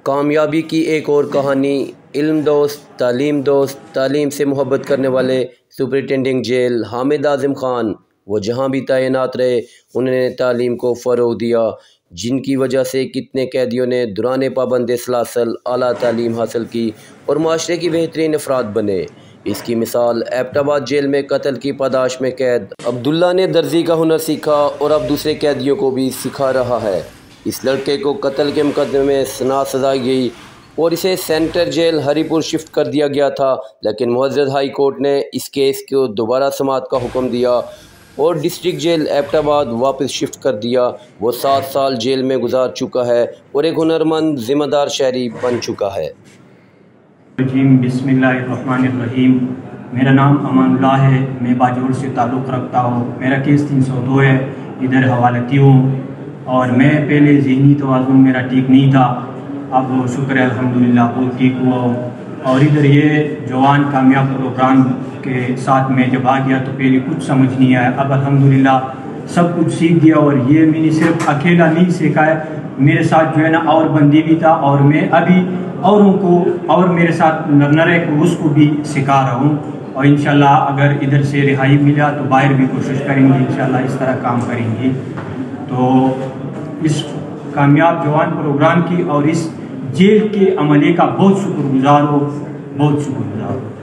कामयाबी की एक और कहानी। इल्म दोस्त, तालीम से मोहब्बत करने वाले सुपरिटेंडिंग जेल हामिद आज़म ख़ान, वो जहाँ भी तैनात रहे उन्होंने तालीम को फ़रोग़ दिया, जिनकी वजह से कितने कैदियों ने दौरान पाबंद सलासल आला तालीम हासिल की और माशरे की बेहतरीन अफराद बने। इसकी मिसाल एबटाबाद जेल में कत्ल की पादाश में कैद अब्दुल्ला ने दर्जी का हुनर सीखा और अब दूसरे कैदियों को भी सिखा रहा है। इस लड़के को कत्ल के मुकदमे में सज़ा गई और इसे सेंट्रल जेल हरीपुर शिफ्ट कर दिया गया था, लेकिन मुअज़्ज़ज़ हाई कोर्ट ने इस केस को दोबारा समाअत का हुक्म दिया और डिस्ट्रिक्ट जेल एबटाबाद वापस शिफ्ट कर दिया। वो 7 साल जेल में गुजार चुका है और एक हुनरमंद ज़िम्मेदार शहरी बन चुका है। बिस्मिल्लाहिर्रहमानिर्रहीम। मेरा नाम अमानुल्लाह है, मैं बाजोड़ से ताल्लुक़ रखता हूँ। मेरा केस 302 है, इधर हवालती हूँ और मैं पहले ज़हनी तवाज़ुन मेरा ठीक नहीं था, अब शुक्र है अल्हम्दुलिल्लाह बहुत ठीक हुआ हूँ। और इधर ये जवान कामयाब प्रोग्राम के साथ मैं जब आ गया तो पहले कुछ समझ नहीं आया, अब अल्हम्दुलिल्लाह सब कुछ सीख गया। और ये मैंने सिर्फ अकेला नहीं सीखा है, मेरे साथ जो है ना और बंदी भी था और मैं अभी औरों को और मेरे साथ नरनरे को उसको भी सिखा रहा हूँ। और इंशाल्लाह अगर इधर से रिहाई मिला तो बाहर भी कोशिश करेंगे, इंशाल्लाह इस तरह काम करेंगे। तो इस कामयाब जवान प्रोग्राम की और इस जेल के अमले का बहुत शुक्रगुजार हो, बहुत शुक्रगुजार हो।